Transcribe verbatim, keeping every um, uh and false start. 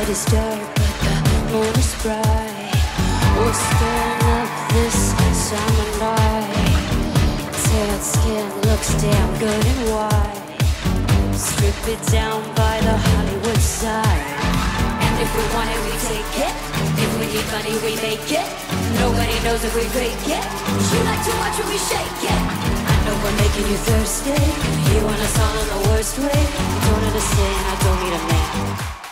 night is dark, but the moon is bright. We're stirring up this summer night. Tan skin looks damn good and white. Strip it down by the Hollywood side. And if we want it, we take it. If we need money, we make it. Nobody knows if we fake it. You like to watch when we shake it. I know we're making you thirsty. You want us all in the worst way. You don't understand, I don't need a man.